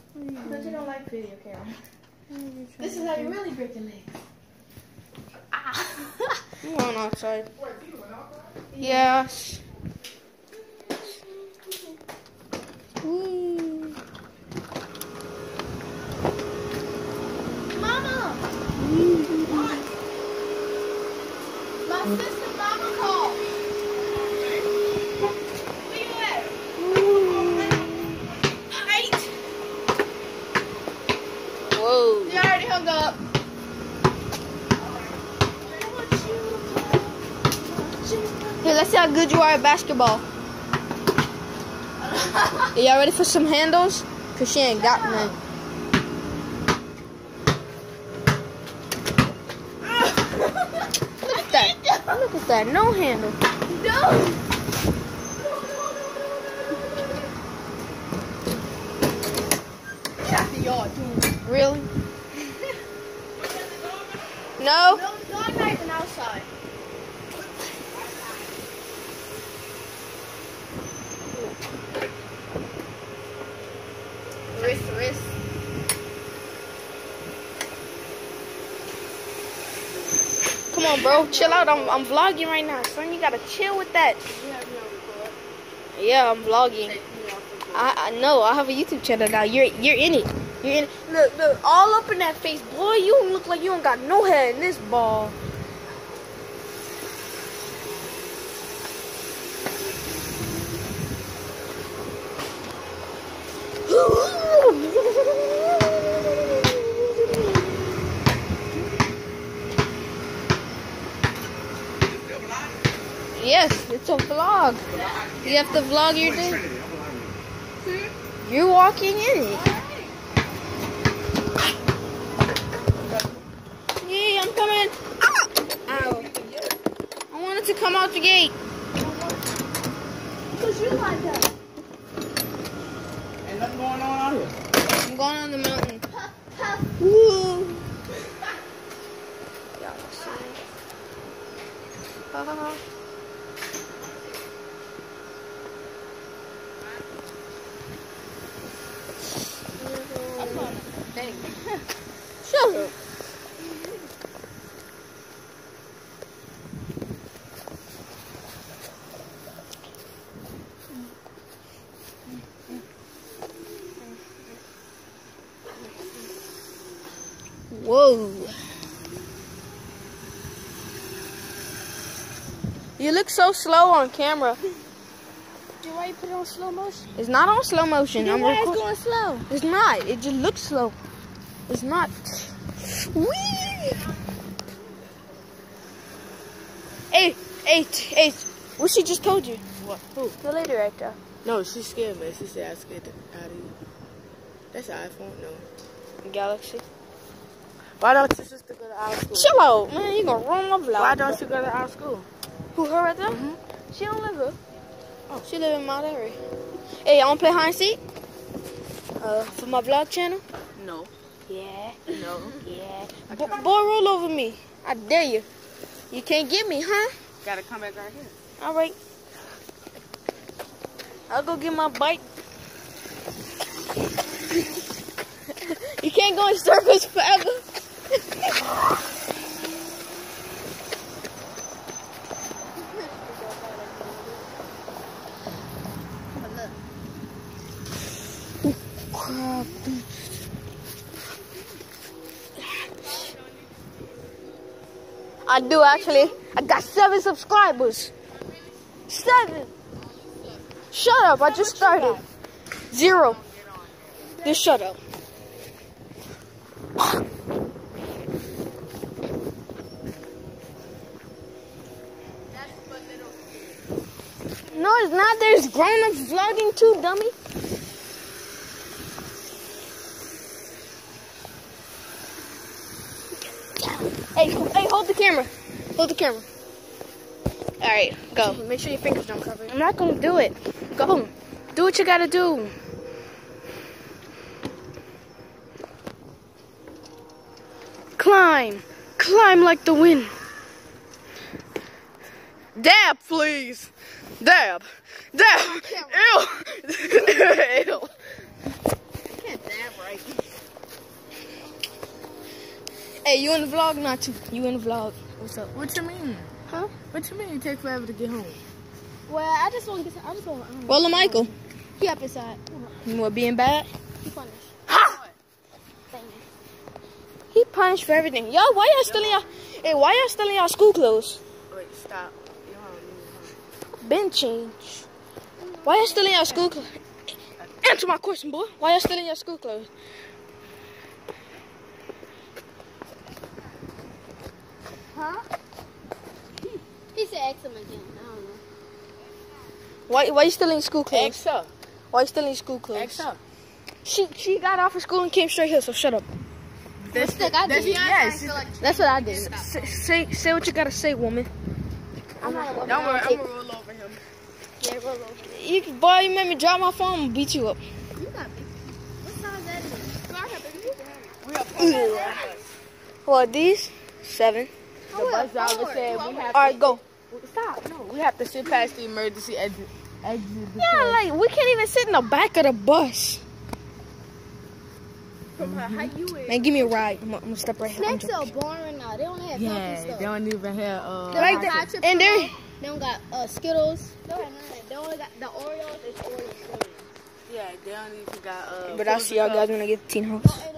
But you don't like video camera. This is how you really break your legs. I'm going outside. Yes. Mama! What? My sister mama called. Where you at? Right. Whoa. You already hung up. Hey, let's see how good you are at basketball. Are y'all ready for some handles? Cause she ain't got none. Look at that. Look at that. No handle. No. Get out the yard, dude. Really? No? No, it's not nice and outside. Wrist. Come on, bro. Chill out. I'm vlogging right now, son. You gotta chill with that. Yeah, I'm vlogging. I know. I have a YouTube channel now. You're in it. You're in it. Look, all up in that face, boy. You don't look like you don't got no hair in this ball. Yes, it's a vlog. You have to vlog your day. You're walking in it. Yeah, I'm coming. Ow. I wanted to come out the gate. Because you like that. Ain't nothing going on out here. I'm going on the mountain. Puff, puff. Woo. Y'all see? Ha ha ha. Shut up. Whoa. You look so slow on camera. Why you put it on slow motion? It's not on slow motion. Then why it's going slow? It's not. It just looks slow. It's not. Whee! Hey. What she just told you? What? Who? The lady right there. No, she scared me. She said I scared the out of you. That's an iPhone? No. Galaxy. Why don't your sister go to our school? Chill out, man. You gonna ruin my vlog. Why don't you go to our school? Who, her right there? Mm-hmm. She don't live here. Oh, she live in Mount Airy. Hey, I wanna play hide and seek? For my vlog channel? No. Yeah. No. Yeah. Boy, roll over me. I dare you. You can't get me, huh? Gotta come back right here. All right. I'll go get my bike. You can't go in circles forever. Crap. I do actually. I got 7 subscribers. 7. Shut up, I just started. 0. Just shut up. No, it's not. There's grown-ups vlogging too, dummy. Hey, hold the camera. Hold the camera. All right, go. Make sure your fingers don't cover it. I'm not gonna do it. Go. Do what you gotta do. Climb. Climb like the wind. Dab, please. Dab. Dab. Ew. Ew. Can't dab right. Hey, you in the vlog? Not you. You in the vlog. What's up? What you mean? Huh? What you mean? It take forever to get home. Well, I just want to get. Well, Michael. He up inside. You want being bad? He punished. Thank you. He punished for everything. Yo, why y'all still in y'all? Hey, why y'all still in y'all school clothes? Wait, stop. Been changed. Why y'all still in y'all school clothes? Answer my question, boy. Why y'all still in your school clothes? Huh? He said X him again. I don't know. Why you still in school clothes? X up. Why you still in school clothes? X up. She got off of school and came straight here, so shut up. That's what I did. Yes. That's what I did. Say what you gotta say, woman. I'm not going Don't worry, I'm gonna roll over him. Yeah, roll over. Boy, you made me drop my phone and beat you up. You got me. What size that is? We have What, these? 7. the bus driver said we have Alright, go. Stop. No, we have to sit past the emergency exit. Yeah, like, we can't even sit in the back of the bus. From her height, you is. Man, give me a ride. I'm gonna step right here. Snacks are boring now. They don't have healthy stuff. they don't even have Like that. And there. They don't got Skittles. They don't have none of that. They only got the Oreos. It's Oreos. Yeah, they don't even got But I'll see y'all guys when I get to Teen House.